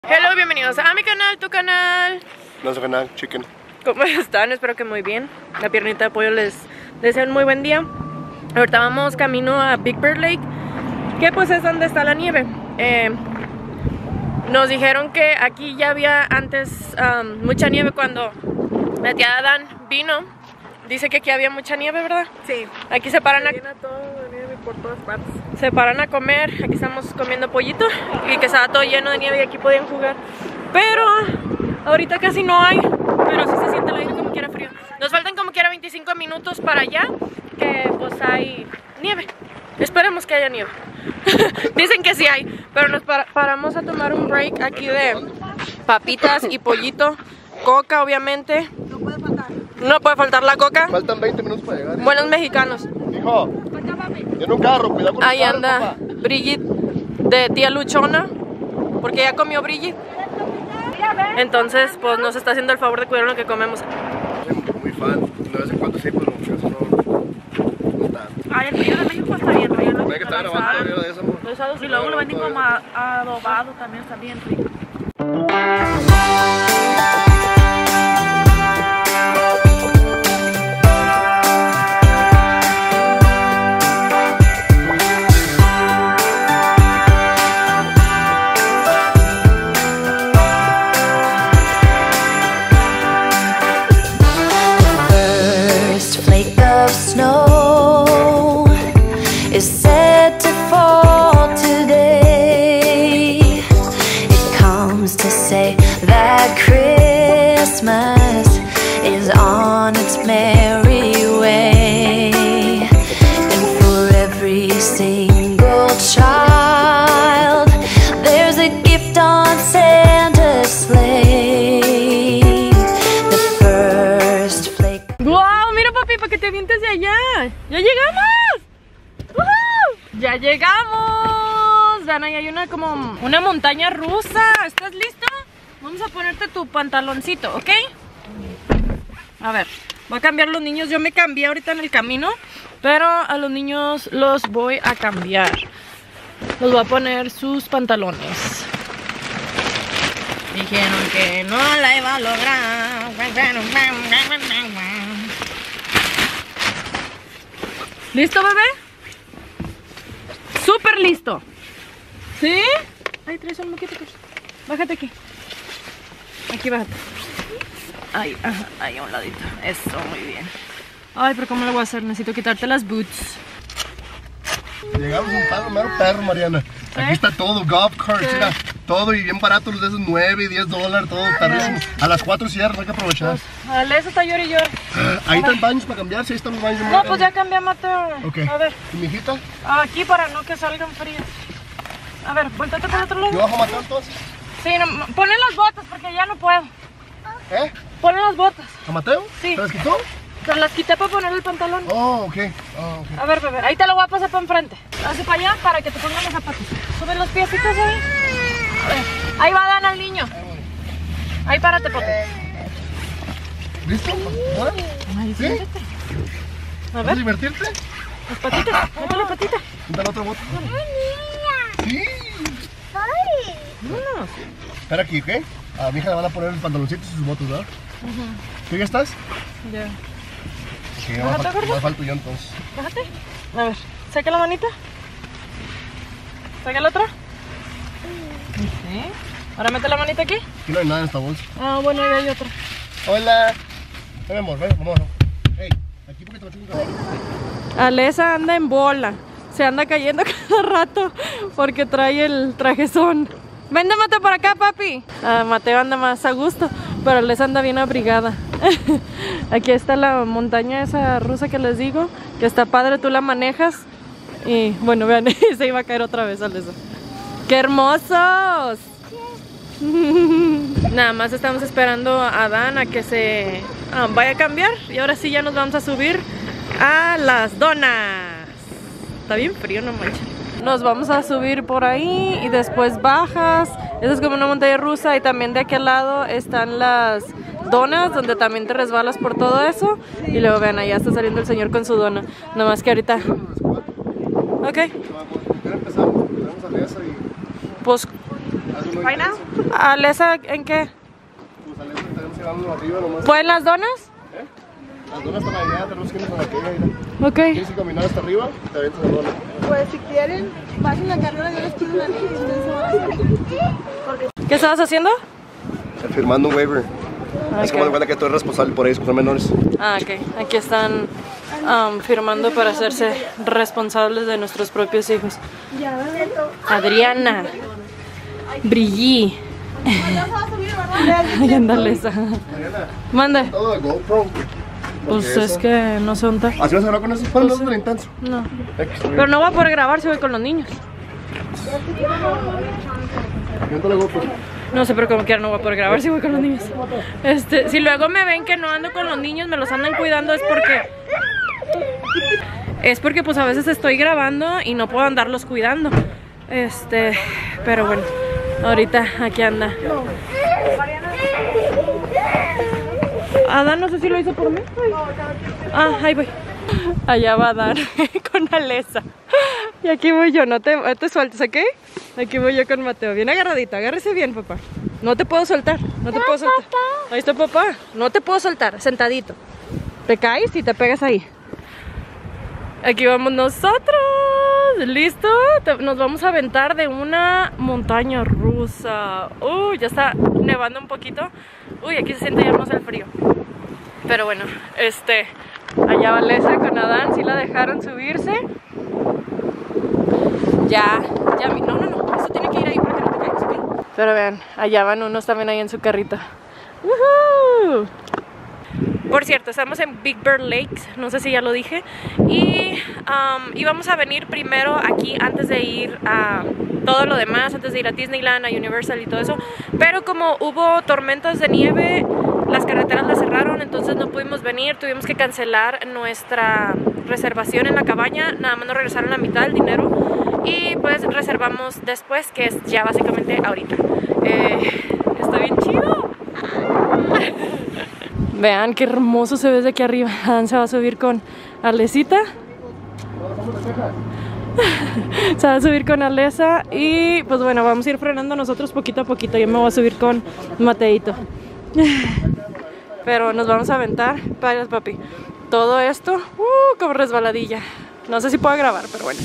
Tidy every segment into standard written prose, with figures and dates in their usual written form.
Hello, bienvenidos a mi canal, tu canal. Nuestro canal, Chicken. ¿Cómo están? Espero que muy bien. La piernita de pollo les desea un muy buen día. Ahorita vamos camino a Big Bear Lake, que pues es donde está la nieve. Nos dijeron que aquí ya había antes mucha nieve cuando la tía Adán vino. Dice que aquí había mucha nieve, ¿verdad? Sí. Aquí se paran a... todo de nieve por todas partes. Se paran a comer. Aquí estamos comiendo pollito y que estaba todo lleno de nieve y aquí podían jugar. Pero ahorita casi no hay. Pero sí se siente el aire como quiera frío. Nos faltan como quiera 25 minutos para allá, que pues hay nieve. Esperemos que haya nieve. Dicen que sí hay. Pero nos paramos a tomar un break aquí de papitas y pollito. Coca, obviamente. No puede faltar. No puede faltar la coca. Faltan 20 minutos para llegar. Buenos mexicanos. Hijo, en un carro, cuidado con Ahí el carro, anda papá. Brigitte de tía Luchona, porque ya comió Brigitte. Entonces pues nos está haciendo el favor de cuidar lo que comemos. Soy muy fan. De vez en cuando sí, pero eso no tanto. Ay, el pollo de México está bien rico. Hay que estar grabando todavía de eso, amor. Y luego lo venden como adobado, también está bien rico. Snow is said to fall today. It comes to say that Christmas is on its merry way, and for every single child there's a gift on Santa's sleigh. The first flake. ¡Wow! Mira, papi, para que te avientes de allá. ¡Ya llegamos! ¡Woohoo! ¡Ya llegamos! Vean, ahí hay una montaña rusa. ¿Estás listo? Vamos a ponerte tu pantaloncito, ¿ok? A ver, voy a cambiar los niños. Yo me cambié ahorita en el camino, pero a los niños los voy a cambiar. Los voy a poner sus pantalones. Dijeron que no la iba a lograr. ¿Listo, bebé? ¡Súper listo! ¿Sí? Ay, traes un moquito. Bájate aquí. Aquí, bájate. Ahí, ajá, ahí a un ladito. Eso, muy bien. Ay, pero ¿cómo lo voy a hacer? Necesito quitarte las boots. Llegamos a un perro, mero perro, Mariana. Aquí está todo, golf carts, mira, todo y bien barato, los de esos 9 y 10 dólares, todo perrísimo. A las 4 cierran, hay que aprovechar. Dale, eso está llori y llori. Ahí están baños para cambiarse, ahí están los baños. No, pues ya cambiamos, Mateo. Ok. A ver, ¿Y mi hijita? aquí para no que salgan fríos. A ver, vuéltate para el otro ¿Yo lado. bajo a matar entonces? Sí, no, ponle las botas porque ya no puedo. ¿Eh? Ponle las botas. ¿A Mateo? Sí. ¿Te las quitó? Te las quité para poner el pantalón. Oh, ok. Oh, ok. A ver, bebé, ahí te lo voy a pasar para enfrente. Hace para allá para que te pongan los zapatos. Sube los piecitos ahí. A ver, ahí va Dan al niño. Ahí párate, papi. ¿Listo? ¿Ahora? Ay, ¿Sí? siéntate. A ¿Vas a ver, divertirte? las patitas. Mete la patita. Dale otra bota. Sí. Vámonos. Espera aquí, ¿ok? A mi hija le van a poner el pantaloncito y sus botas, ¿verdad? ¿Tú ya estás? Ya. Sí, Bájate, gordo. me falto yo entonces. Bájate. A ver, saca la manita. Saca la otra. Sí. Ahora mete la manita aquí. Aquí no hay nada en esta bolsa. Ah, bueno, ahí hay otra. Hola. Ven, amor, ven, vámonos. Hey, aquí porque te lo chingo. Alesa anda en bola. Se anda cayendo cada rato porque trae el trajezón. Vente, Mateo, para acá, papi. Mateo anda más a gusto, pero Alesa anda bien abrigada. Aquí está la montaña esa rusa que les digo, que está padre, tú la manejas. Y bueno, vean, se iba a caer otra vez, Alesa. ¡Qué hermosos! Nada más estamos esperando a Dan a que se vaya a cambiar. Y ahora sí ya nos vamos a subir a las donas. Está bien frío, no manches. Nos vamos a subir por ahí y después bajas. Esa es como una montaña rusa. Y también de aquel lado están las donas, donde también te resbalas por todo eso. Y luego vean, allá está saliendo el señor con su dona. Nada más que ahorita. Ok. Pues Right now? ¿Alesa en qué? Pues a veces tenemos que darlo arriba nomás. ¿Fue en las donas? Las donas están allá, tenemos que irnos a aquella. Mira. Ok. Tienes que caminar hasta arriba, te avientas la dona. Pues si quieren, pasen la carrera, yo les quiero una niña y ustedes se van a hacer. ¿Qué estabas haciendo? Firmando un waiver. Ok. Es como de cuenta que tú eres responsable por ellos, que son menores. Ah, ok. Aquí están firmando para hacerse responsables de nuestros propios hijos. Adriana. Brillí. Ay, ándale esa. Mande. Todo de GoPro. Pues es que no sé dónde está. ¿Así vas a hablar con eso? Pues no es tan intenso. No. Pero no va a poder grabar si voy con los niños. Yo la GoPro. No sé, pero como quiera no voy a poder grabar si voy con los niños. Si luego me ven que no ando con los niños, me los andan cuidando, es porque pues a veces estoy grabando y no puedo andarlos cuidando. Pero bueno, ahorita aquí anda. Adán, no sé si lo hizo por mí. Ah, ahí voy. Allá va Adán con Alesa. Y aquí voy yo, no te sueltes, ¿ok? Aquí voy yo con Mateo, bien agarradito, agárrese bien, papá. No te puedo soltar, no te puedo soltar. Ahí está papá, no te puedo soltar, sentadito. Te caes y te pegas ahí. Aquí vamos nosotros, ¿listo? Nos vamos a aventar de una montaña rusa. Uy, ya está nevando un poquito. Uy, aquí se siente ya más el frío. Pero bueno, allá va Alesa con Adán, sí la dejaron subirse. No, eso tiene que ir ahí para que no te caigas, ¿ok? Pero vean, allá van unos también ahí en su carrito. ¡Woohoo! Por cierto, estamos en Big Bear Lakes, no sé si ya lo dije. Y íbamos a venir primero aquí antes de ir a todo lo demás, antes de ir a Disneyland, a Universal y todo eso. Pero como hubo tormentas de nieve, las carreteras las cerraron, entonces no pudimos venir. Tuvimos que cancelar nuestra reservación en la cabaña, nada más nos regresaron la mitad del dinero. Y pues reservamos después, que es ya básicamente ahorita. Está bien chido. Vean qué hermoso se ve desde aquí arriba. Adán se va a subir con Alesita. Se va a subir con Alesa. Y pues bueno, vamos a ir frenando nosotros poquito a poquito. Yo me voy a subir con Mateito. Pero nos vamos a aventar. Vayas, papi. Todo esto, como resbaladilla. No sé si puedo grabar, pero bueno.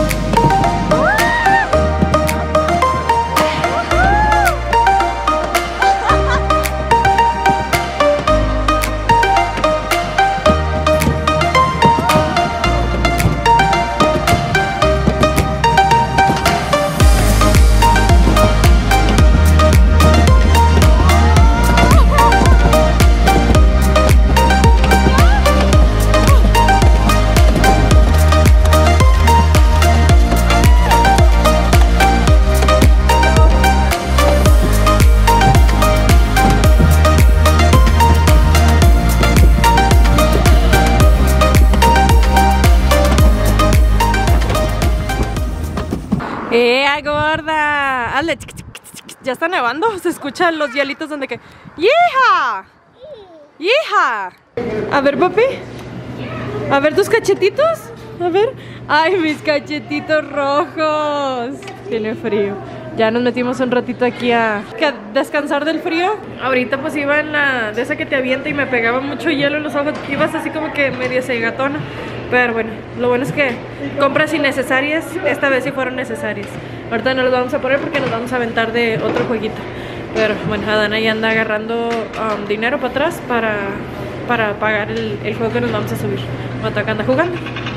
Gorda! Hazle. Ya está nevando, se escuchan los hielitos donde que... ¡Hija! ¡Hija! A ver, papi. A ver tus cachetitos. A ver. ¡Ay, mis cachetitos rojos! Tiene frío. Ya nos metimos un ratito aquí a descansar del frío. Ahorita pues iba en la de esa que te avienta y me pegaba mucho hielo en los ojos. Ibas así como que medio cegatona. Pero bueno, lo bueno es que compras innecesarias, esta vez sí fueron necesarias. Ahorita no los vamos a poner porque nos vamos a aventar de otro jueguito. Pero bueno, Adán ahí anda agarrando dinero para atrás para pagar el juego que nos vamos a subir. Mateo acá anda jugando.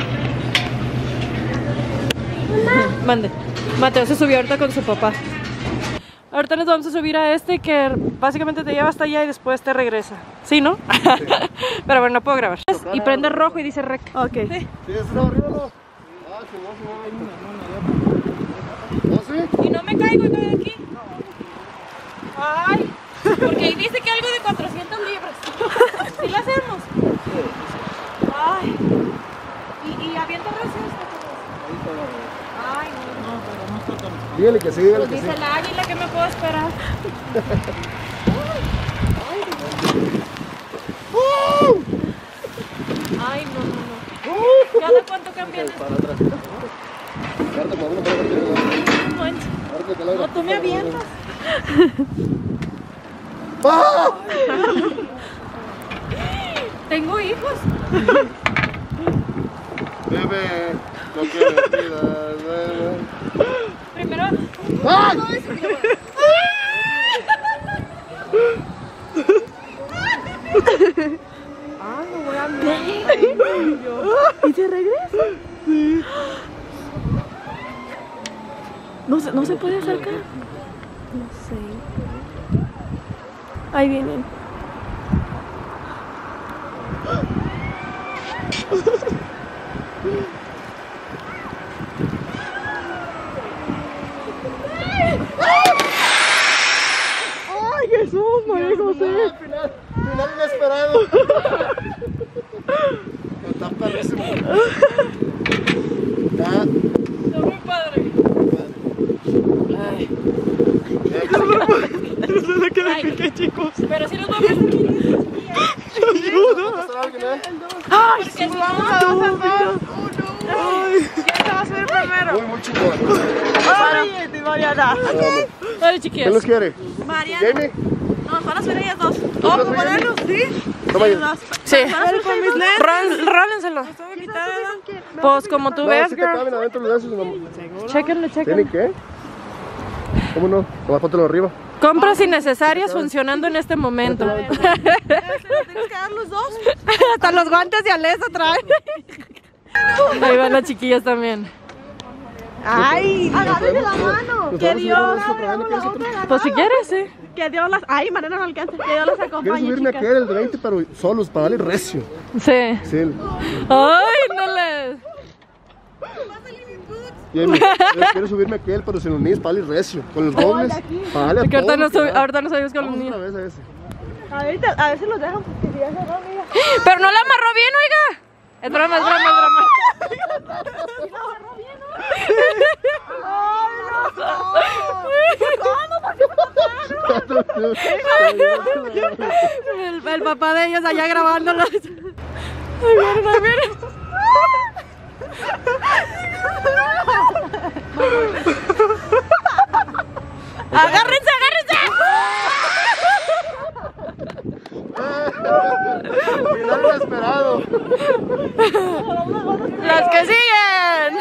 Mande. Mateo se subió ahorita con su papá. Ahorita nos vamos a subir a que básicamente te lleva hasta allá y después te regresa. ¿Sí, no? Sí. Pero bueno, no puedo grabar. Y prende rojo y dice rec. Ok. Sí, eso no, arriba no. ¿No sí? Y no me caigo y estoy aquí. Ay, porque ahí dice que algo de 400 libras. ¿Sí lo hacemos? Ay. ¿Y avienta receso? Ay, no. Dígale que sí, dígale que sí. Dice el águila que me puedo esperar. Ay, no. ¿Cada cuánto cambian esto? No, tú me avientas. ¡Ah! Tengo hijos. Bebé, no quiero cuidar, bebé. Primero. ¡Ay! ¿Y se regresa? Sí. No se puede acercar. No sé. Ahí vienen. ¡Ay, Jesús, María José! Final inesperado. Está perrísimo. Está muy padre. Ay. ¿Qué, chicos? Pero si los voy a prestar. ¡Ay, Porque si vamos a dos a dos! ¿Quién se va a subir primero? muy chingón. ¡Ay, Mariana! Dale, ¿Quién chiquillas. los quiere? Mariana. ¿Jamie? Nos van a subir ellas dos. ¿Los ¿Cómo subir? ponernos? Sí. Toma ahí. Sí. Con mis lentes. Rólenselo. Pues como tú No, veas, si te girl. caben adentro los de esos. Chéquenlo, ¿Tienen chéquenlo. qué? ¿Cómo no? Nomás póntelo arriba. Compras innecesarias funcionando en este momento. ¿Tienes que dar los dos? Hasta los guantes de Alesa traen. Ahí van las chiquillas también. ¡Ay! ¡Agárrense la mano! Nos ¡Que vamos a Dios! subir a la otra. Pues si quieres, sí. ¡Que Dios las... ¡Ay, Mariana no alcanza! ¡Que Dios las Quiero acompañe, subirme a chicas! aquel, el de 20, pero solos, para darle recio. Sí. Sí. Ay, no le. Jamie, quiero subirme a aquel, pero sin los niños, para darle recio. Con los dobles, para darle a Porque ahorita todo. ahorita no sabemos con los Vamos niños. otra vez a ese. A ver si los dejan porque ya se van, mira. Pero no la amarró bien, oiga. Es broma, es broma, es broma. El papá de ellos allá grabándolos. Ay, miren, ay, miren. ¡Agárrense, agárrense! Final inesperado. ¡Las que siguen!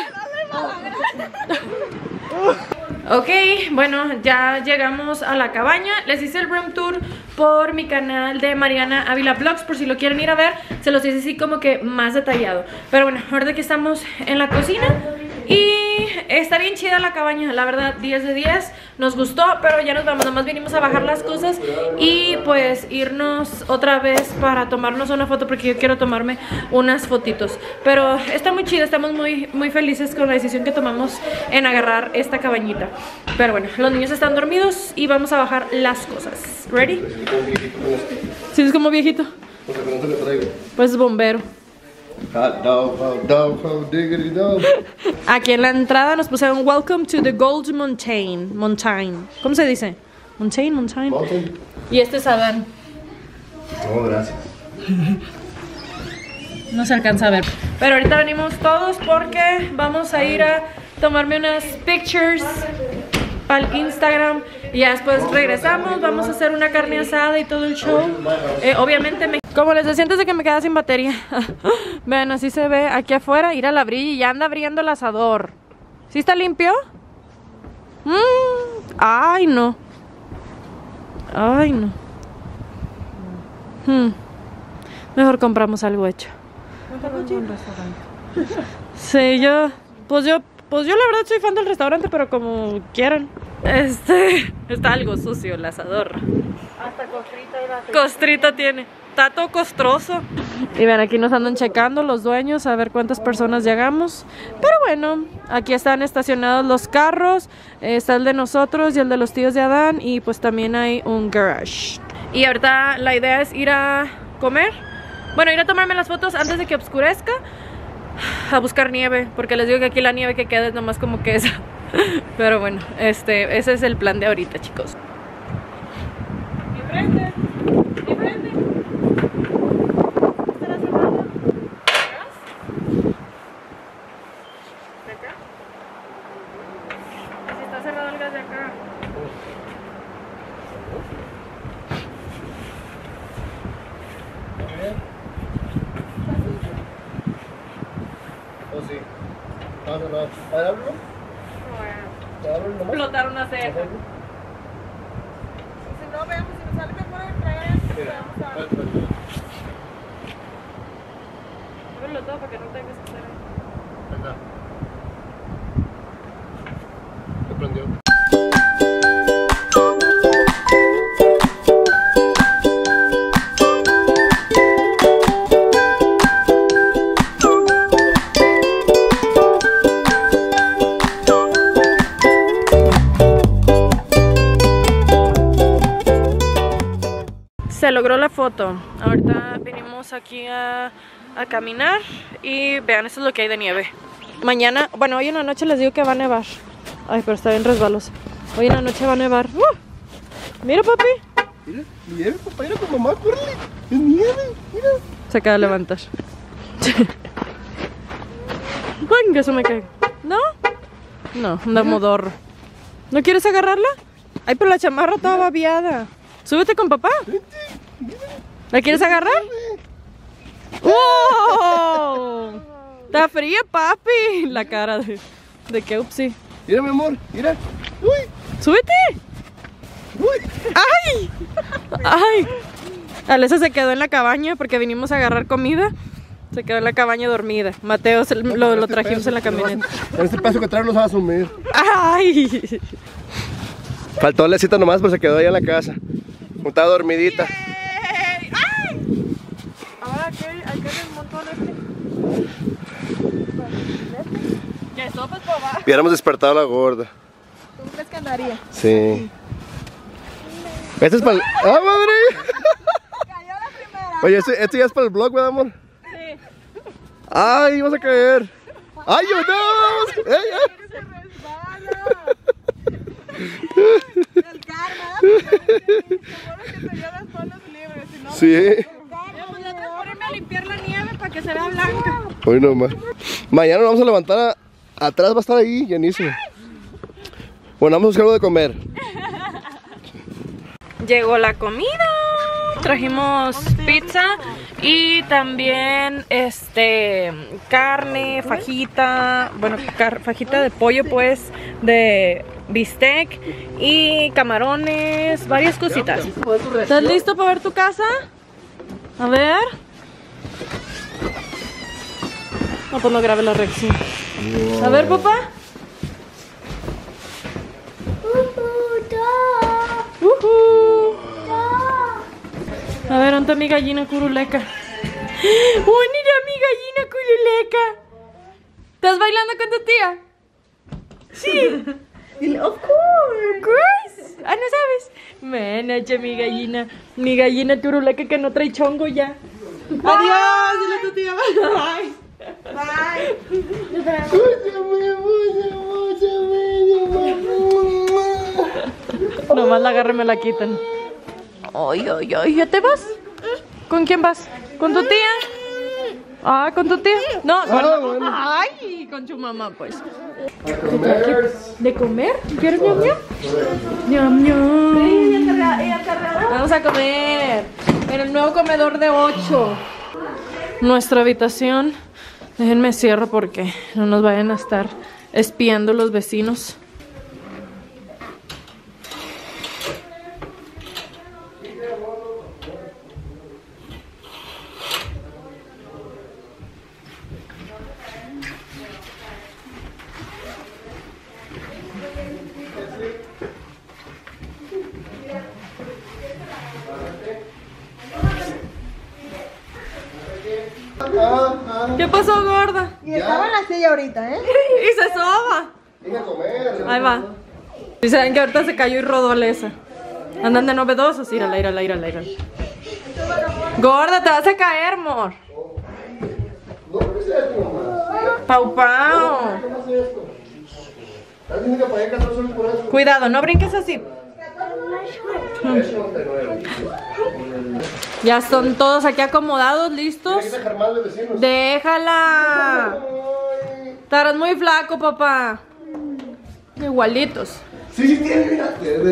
Ok, bueno, ya llegamos a la cabaña. Les hice el room tour por mi canal de Mariana Ávila Vlogs. Por si lo quieren ir a ver, se los hice así como que más detallado. Pero bueno, ahorita que estamos en la cocina. Y está bien chida la cabaña, la verdad, 10 de 10. Nos gustó, pero ya nos vamos. Nomás vinimos a bajar las cosas y pues irnos otra vez para tomarnos una foto, porque yo quiero tomarme unas fotitos. Pero está muy chida, estamos muy felices con la decisión que tomamos en agarrar esta cabañita. Pero bueno, los niños están dormidos y vamos a bajar las cosas. ¿Ready? ¿Sí es como viejito? Pues bombero. Hot dog, diggity dog. Aquí en la entrada nos pusieron Welcome to the Gold Mountain. ¿Cómo se dice? Mountain. Y este es Adán. No, gracias. No se alcanza a ver. Pero ahorita venimos todos porque vamos a ir a tomarme unas pictures al Instagram. Y ya después regresamos, vamos a hacer una carne asada y todo el show. Obviamente como les decía antes de que me quedara sin batería. Vean, así se ve aquí afuera. Ir a la brilla y ya anda abriendo el asador. ¿Sí está limpio? Ay, no. Ay, no. Mejor compramos algo hecho. Sí, Pues yo la verdad soy fan del restaurante, pero como quieran. Está algo sucio el asador. Hasta Costrita tiene. Está todo costroso. Y ven, aquí nos andan checando los dueños a ver cuántas personas llegamos. Pero bueno, aquí están estacionados los carros. Está el de nosotros y el de los tíos de Adán. Y pues también hay un garage. Y ahorita la idea es ir a comer. Bueno, ir a tomarme las fotos antes de que oscurezca. A buscar nieve, porque les digo que aquí la nieve que queda es nomás como que esa. Pero bueno, ese es el plan de ahorita, chicos. Enfrente. Si está cerrado el gas de acá. No. ¿Ábrelo? Explotar una ceja. Si no, veamos si nos sale mejor el traer esto, vamos a... Ábrelo todo para que no tengas que hacer. Venga. Se prendió. Se logró la foto. Ahorita venimos aquí a caminar y vean, esto es lo que hay de nieve. Mañana, bueno, hoy en la noche les digo que va a nevar. Ay, pero está bien resbaloso. Hoy en la noche va a nevar. Mira, papi. Mira, nieve, papá, mira con mamá, córrele. Es nieve, mira. Se acaba de levantar. Ay, que eso me cae. ¿No? No, anda modorro. ¿No quieres agarrarla? Ay, pero la chamarra toda babiada. Súbete con papá. ¿La quieres agarrar? ¡Wow! Está fría, papi. La cara de que upsi. Mira, mi amor, mira. Uy, ¡Súbete! uy. ¡Ay! ¡Ay! Alessa se quedó en la cabaña porque vinimos a agarrar comida. Se quedó en la cabaña dormida. Mateo lo trajimos en la camioneta. En este paso que trae nos va a sumir. ¡Ay! Faltó Alessita nomás, pero se quedó allá en la casa. Estaba dormidita. ¡Ay! Ahora que hay que hacer un montón ¿Qué sopas, papá? Hubiéramos despertado a la gorda. ¿Tú crees que andaría? Sí. Este es para el... ¡Ah, madre! Cayó la primera. Oye, este ya es para el vlog, ¿verdad, amor? Sí. ¡Ay, vas a caer! ¡Ay, yo no! ¡Ey, ey! Se resbala. El karma, ¿verdad? Seguro que tenía las manos libres, si no... Sí. Poneme a limpiar la nieve para que se vea blanca. Hoy nomás. Mañana nos vamos a levantar atrás, va a estar ahí llenísimo. Bueno, vamos a buscar algo de comer. Llegó la comida. Trajimos pizza y también carne, fajita, bueno, fajita de pollo pues, de bistec y camarones, varias cositas. ¿Estás listo para ver tu casa? A ver. No, pues no grabe la reacción. A ver, papá. A ver, ¿dónde está mi gallina curuleca? ¡Oh, mira mi gallina curuleca! ¿Estás bailando con tu tía? Sí. Of course. Ah, ¿no sabes? Menache, mi gallina turuleca que no trae chongo ya. Adiós, dile a tu tía. Bye. Nomás la agarran y me la quitan. Ay, ay, ay, ¿ya te vas? ¿Con quién vas? ¿Con tu tía? Ah, ¿con tu tía? No, con... Ay, con tu mamá, pues. ¿De comer? ¿Quieres ñam ñam? Ñam ñam. Vamos a comer en el nuevo comedor de 8. Nuestra habitación. Déjenme cierro porque no nos vayan a estar espiando los vecinos. ¿Qué pasó, gorda? Y estaba en la silla ahorita, ¿eh? Y se soba. Venga a comer. Ahí va. Y saben que ahorita se cayó y rodó Alessa. Andan de novedosos. Írala. Gorda, te vas a caer, amor. Pau Pau. Cuidado, no brinques así. Ya están todos aquí acomodados, listos. Déjala. Estarás muy flaco, papá. Igualitos. Sí, tiene.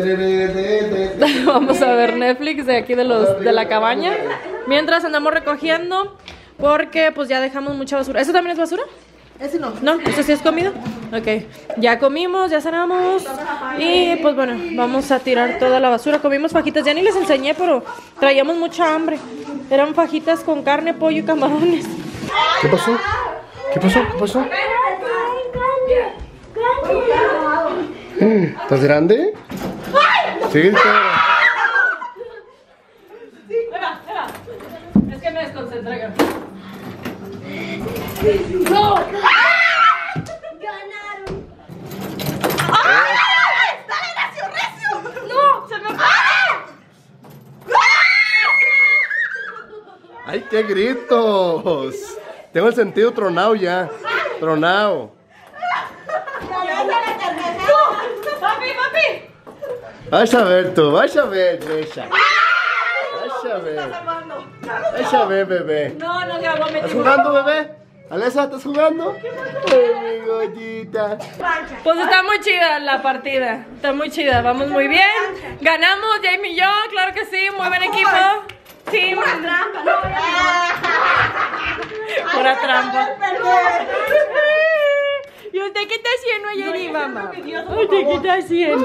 Vamos a ver Netflix de aquí de la cabaña. Mientras andamos recogiendo, porque pues ya dejamos mucha basura. ¿Eso también es basura? Ese no. ¿No? ¿Eso sí has comido? Ok. Ya comimos, ya cenamos. Y pues bueno, vamos a tirar toda la basura. Comimos fajitas, ya ni les enseñé, pero traíamos mucha hambre. Eran fajitas con carne, pollo y camarones. ¿Qué pasó? ¿Qué pasó? ¿Qué pasó? ¿Estás grande? Sí, claro. Es que me desconcentré. ¡No! ¡No! ¡Se me fue! ¡Ay, qué gritos! Tengo el sentido tronado ya. Tronado. ¡Papi, papi! Vas a ver tú, vas a ver, Bella. Vas a ver. Vas a ver, bebé. No, no, ya voy a ¿Estás meter. jugando, bebé? Alesa, ¿estás jugando? Ay, mi gollita. Pues está muy chida la partida. Está muy chida, vamos muy bien. Ganamos, Jamie y yo, claro que sí, muy buen equipo. Sí, pura trampa. ¿Y usted qué está haciendo ayer, y mamá? ¿Usted qué está haciendo?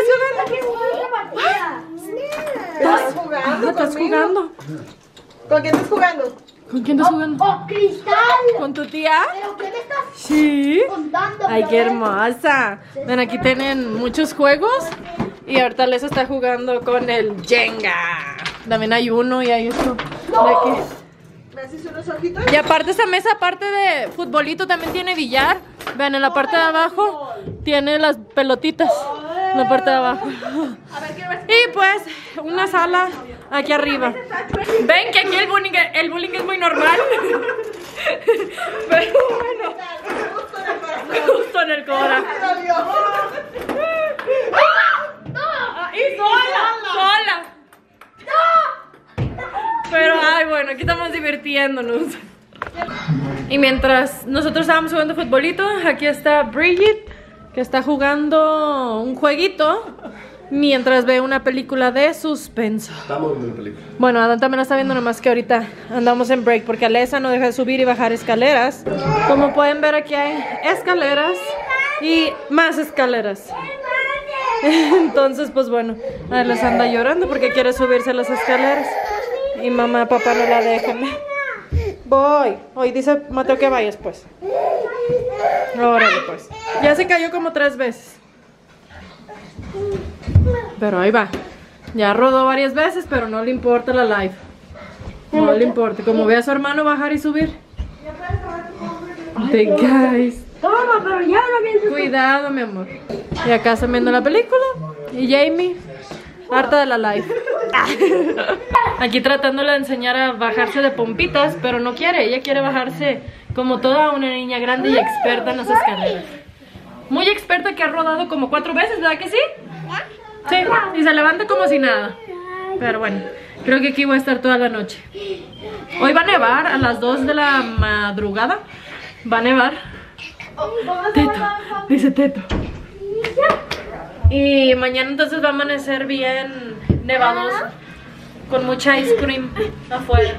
¿Estás jugando? ¿Estás jugando? ¿Con quién estás jugando? ¿Con quién estás jugando? ¡Oh, Cristal! ¿Con tu tía? ¿Pero qué me estás Sí. contando? Ay, qué hermosa. Ven, aquí tienen muchos juegos. Y ahorita Les está jugando con el Jenga. También hay uno y hay otro. De aquí. ¿Me haces unos ojitos? Y aparte esa mesa, aparte de futbolito, también tiene billar. Vean, en la parte de abajo tiene las pelotitas. En la parte de abajo. Y pues, una sala aquí arriba. Ven que aquí el bullying es muy normal. Pero bueno. Justo en el corazón. Y sola. Pero ay, bueno, aquí estamos divirtiéndonos. Y mientras nosotros estábamos jugando futbolito, aquí está Bridget, que está jugando un jueguito mientras ve una película de suspenso. Estamos viendo la película. Bueno, Adán también la está viendo, nomás que ahorita andamos en break porque Alesa no deja de subir y bajar escaleras. Como pueden ver, aquí hay escaleras y más escaleras. Entonces, pues bueno, Alesa anda llorando porque quiere subirse a las escaleras y mamá y papá no la dejan. Voy. Hoy dice Mateo que vayas, pues. Órale, pues. Ya se cayó como 3 veces. Pero ahí va. Ya rodó varias veces, pero no le importa la live. No le importa. Como ve a su hermano bajar y subir. Te guys. Toma, pero ya no vienes. Cuidado, mi amor. Y acá están viendo la película. Y Jamie, harta de la live. Aquí tratándola de enseñar a bajarse de pompitas, pero no quiere. Ella quiere bajarse como toda una niña grande y experta en las escaleras. Muy experta, que ha rodado como 4 veces, ¿verdad que sí? Sí, y se levanta como si nada. Pero bueno, creo que aquí voy a estar toda la noche. Hoy va a nevar a las 2 de la madrugada. Va a nevar. Teto, dice Teto. Y mañana entonces va a amanecer bien nevadoso, con mucha ice cream afuera.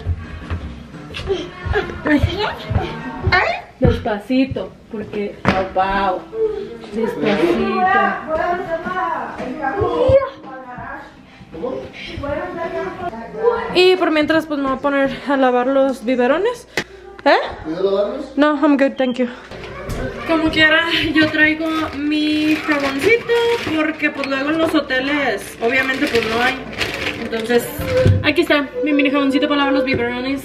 Ay. Despacito, porque wow, despacito. Y por mientras pues me voy a poner a lavar los biberones. ¿Puedes lavarlos? No, I'm good, thank you. Como quiera, yo traigo mi jaboncito porque pues luego en los hoteles obviamente pues no hay. Entonces, aquí está mi mini jaboncito para lavar los biberones.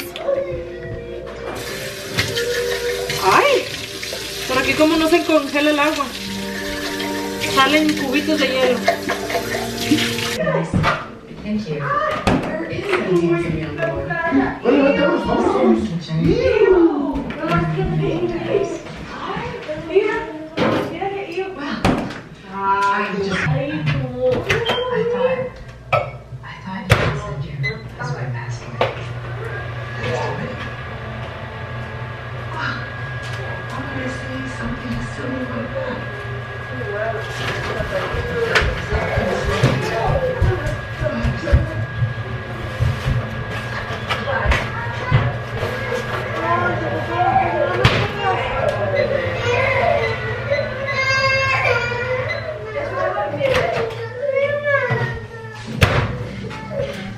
¡Ay! Por aquí como no se congela el agua. Salen cubitos de hielo.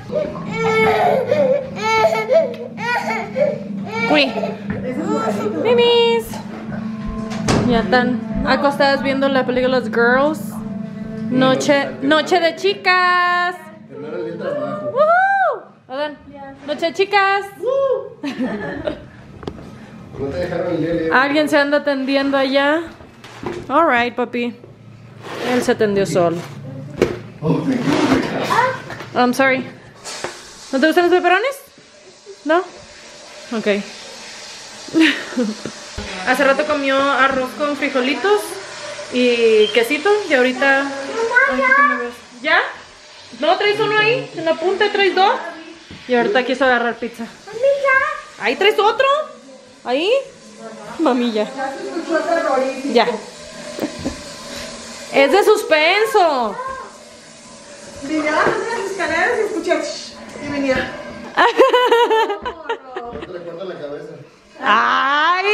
Uy. Mimis. Ya están acostadas viendo la película Los Girls. Noche de chicas. Terminar el día de trabajo. ¡Woohoo! Adán. Noche de chicas. No te dejaron el día. Alguien se anda atendiendo allá. Alright, papi. Él se atendió solo. Oh, thank you. I'm sorry. ¿No te gustan los peperones? ¿No? Ok. Hace rato comió arroz con frijolitos y quesito. Y ahorita... Ay, ¿por qué me ves? ¿Ya? ¿No traes uno ahí? En la punta traes dos. Y ahorita quiso agarrar pizza. ¿Ahí traes otro? ¿Ahí? Mamilla. Ya. Es de suspenso. Vine abajo de las escaleras y escuché y venía. No te recuerda la cabeza. ¡Ay!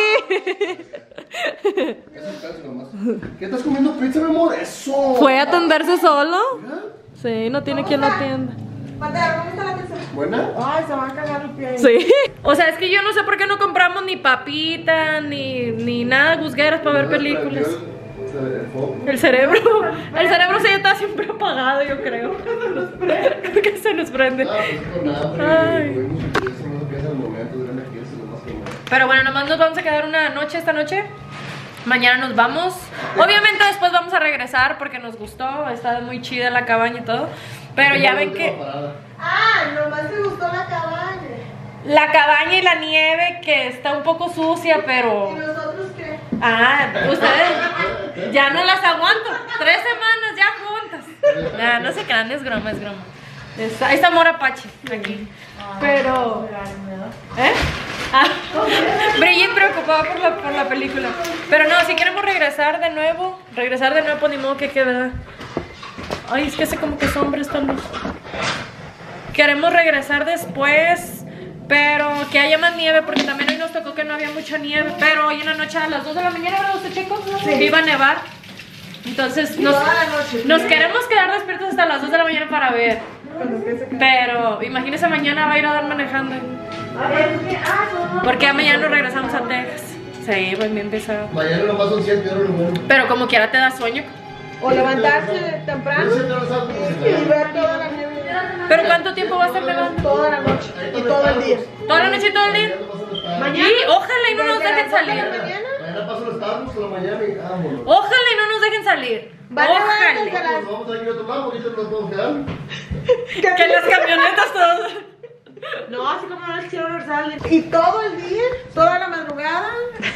Es el caso nomás. ¿Qué estás comiendo pizza, mi amor? Eso. ¿Fue a atenderse solo? Mira. Sí, no tiene quien lo atienda. Mateo, ¿cómo está la pizza? ¿Buena? Ay, se va a cagar el pie. Sí. O sea, es que yo no sé por qué no compramos ni papita, ni nada guzgueras para ver películas. El foco. El cerebro se ya está siempre apagado, yo creo. Creo que se nos prende. Ah, pues con hambre. Ay. Eso no se piensa en el momento. Duran aquí, eso es lo más que más. Pero bueno, nomás nos vamos a quedar una noche esta noche. Mañana nos vamos. Obviamente después vamos a regresar porque nos gustó. Está muy chida la cabaña y todo. Pero ya ven que Ah, nomás te gustó la cabaña. la cabaña y la nieve que está un poco sucia, pero... ¿Y nosotros qué? Ah, ustedes ya no las aguanto. 3 semanas ya juntas. Nah, no se crean, es broma, es broma. Ahí está Mora Apache aquí. Pero... ¿Eh? Ah, Brigitte preocupada por la película. Pero no, si queremos regresar de nuevo, pues ni modo que quede. Ay, es que hace como que sombra esta luz. Queremos regresar después, pero que haya más nieve, porque también hoy nos tocó que no había mucha nieve. Pero hoy en la noche a las 2 de la mañana, ¿verdad usted, chicos? Sí. Iba a nevar. Entonces nos queremos quedar despiertos hasta las 2 de la mañana para ver. Pero imagínese, mañana va a ir a dar manejando. Porque mañana nos regresamos a Texas. Sí, pues bien pesado. Mañana nomás son 7 horas, lo bueno. Pero como quiera te da sueño. O levantarse temprano Yo 7 horas algo y ver toda la nieve. ¿Pero cuánto tiempo va a estar nevando? Toda la noche y todo el día. ¿Toda la noche y todo el día? Mañana. Y ojalá y no nos dejen salir. Mañana paso los Starbucks por la mañana y vámonos. Ojalá y no nos dejen salir. Van a ver desde Ojalá. las... Nos vamos a ir a otro lado, ahorita nos podemos quedar. Que las camionetas todas. No, así como no les quiero regresar. Y todo el día, toda la madrugada.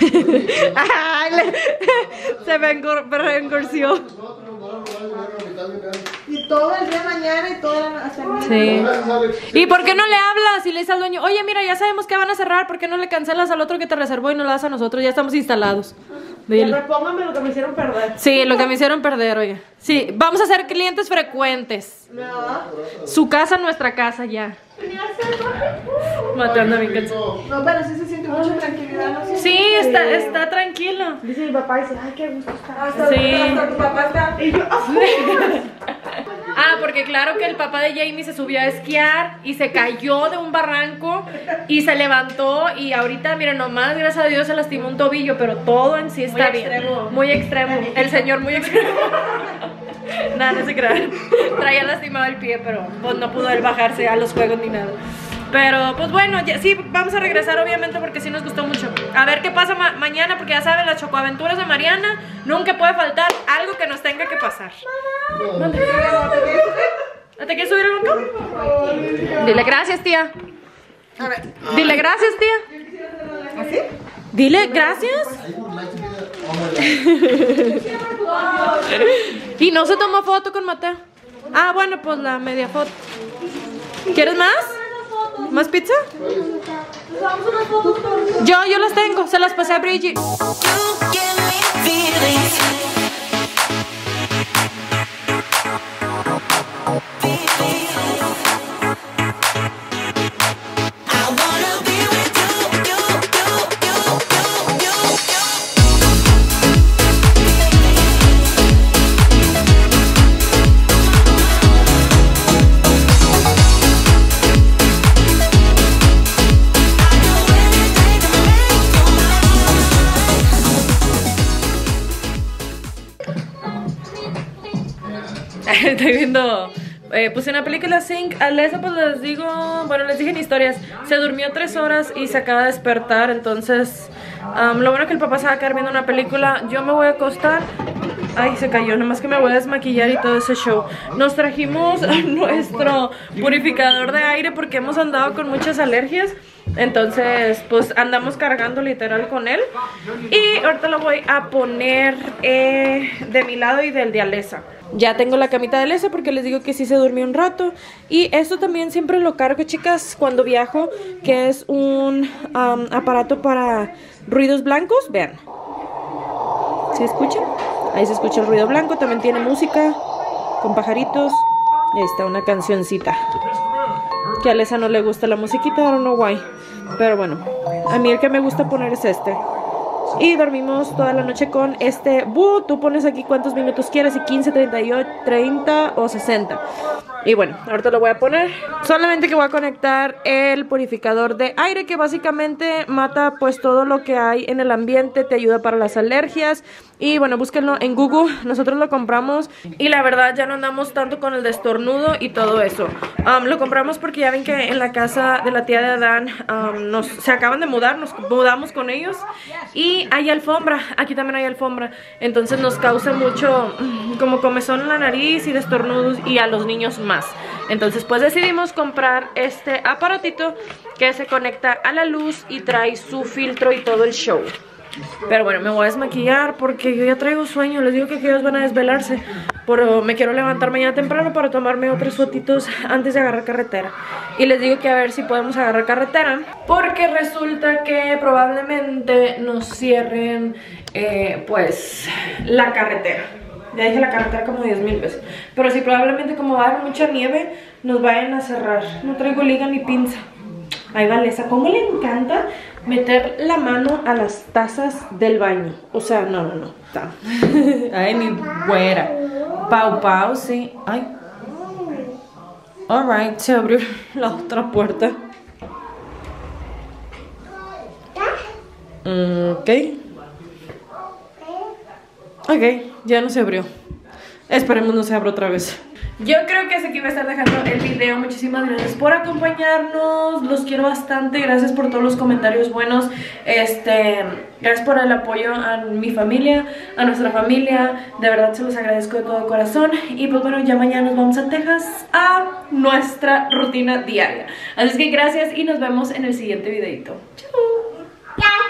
Se reengorció. Nosotros nos vamos a llevar a la mitad de nada. Y todo el día mañana y toda la hasta el Sí. Gracias, Alex. ¿Y por qué no le hablas y le dices al dueño, oye, mira, ya sabemos que van a cerrar, ¿por qué no le cancelas al otro que te reservó y no lo das a nosotros? Ya estamos instalados. Dile. Repóngame lo que me hicieron perder. Sí, lo que me hicieron perder, oye. Sí, vamos a ser clientes frecuentes. No. Su casa, nuestra casa, ya. Matando bien cansado. No, pero sí se siente mucha tranquilidad. ¿No? Sí, está tranquilo. Dice mi papá, dice, ay, qué gusto está. Sí. Hasta tu papá está. Y yo, Ah, porque claro que el papá de Jamie se subió a esquiar y se cayó de un barranco y se levantó y ahorita, miren, nomás, gracias a Dios se lastimó un tobillo, pero todo en sí está bien. extremo. Muy extremo. El señor muy extremo. Nada, no se crean. Traía lastimado el pie, pero pues no pudo él bajarse a los juegos ni nada. Pero pues bueno, ya, sí, vamos a regresar obviamente porque sí nos gustó mucho. A ver qué pasa mañana, porque ya saben, las chocoaventuras de Mariana, nunca puede faltar algo que nos tenga que pasar. ¿Te quieres subir al balcón? Dile gracias, tía. a ver, Dile gracias, tía. ¿así? Dile gracias. I would like to get oh my God. Y no se tomó foto con Mateo. Ah, bueno, pues la media foto. ¿Quieres más? ¿Más pizza? Yo las tengo, se las pasé a Brigitte. You give me feelings. Estoy viendo... puse una película Sync. Alessa, pues les digo, bueno, les dije en historias, se durmió 3 horas y se acaba de despertar. Entonces, lo bueno es que el papá se va a quedar viendo una película. Yo me voy a acostar. Ay, se cayó, nomás que me voy a desmaquillar y todo ese show. Nos trajimos nuestro purificador de aire porque hemos andado con muchas alergias. Entonces, pues andamos cargando literal con él. Y ahorita lo voy a poner de mi lado y del de Alessa. Ya tengo la camita de Alessa porque les digo que sí se durmió un rato. Y esto también siempre lo cargo, chicas, cuando viajo, que es un aparato para ruidos blancos. Vean, ¿se escucha? Ahí se escucha el ruido blanco. También tiene música con pajaritos. Y ahí está una cancioncita. Que a Alessa no le gusta la musiquita, I don't know why. Pero bueno, a mí el que me gusta poner es este. Y dormimos toda la noche con este. Tú pones aquí cuántos minutos quieras, y 15, 38, 30 o 60. Y bueno, ahorita lo voy a poner. Solamente que voy a conectar el purificador de aire, que básicamente mata pues todo lo que hay en el ambiente, te ayuda para las alergias. Y bueno, búsquenlo en Google, nosotros lo compramos y la verdad ya no andamos tanto con el destornudo y todo eso. Lo compramos porque ya ven que en la casa de la tía de Adán se acaban de mudar, nos mudamos con ellos y hay alfombra, aquí también hay alfombra. Entonces nos causa mucho como comezón en la nariz y destornudos, y a los niños más. Entonces pues decidimos comprar este aparatito que se conecta a la luz y trae su filtro y todo el show. Pero bueno, me voy a desmaquillar porque yo ya traigo sueño. Les digo que ellos van a desvelarse, pero me quiero levantar mañana temprano para tomarme otros fotitos antes de agarrar carretera. Y les digo que a ver si podemos agarrar carretera, porque resulta que probablemente nos cierren pues la carretera. Ya dije la carretera como 10,000 veces. Pero sí, probablemente como va a haber mucha nieve, nos vayan a cerrar. No traigo liga ni pinza. Ahí va Alessa, ¿cómo le encanta meter la mano a las tazas del baño? O sea, no. Ay, mi güera. Pau, sí. Ay. Alright, se abrió la otra puerta. Ok, ya no se abrió. Esperemos no se abra otra vez. Yo creo que hasta aquí voy a estar dejando el video. Muchísimas gracias por acompañarnos. Los quiero bastante. Gracias por todos los comentarios buenos. Gracias por el apoyo a mi familia, a nuestra familia. De verdad se los agradezco de todo corazón. Y pues bueno, ya mañana nos vamos a Texas a nuestra rutina diaria. Así que gracias y nos vemos en el siguiente videito. Chao.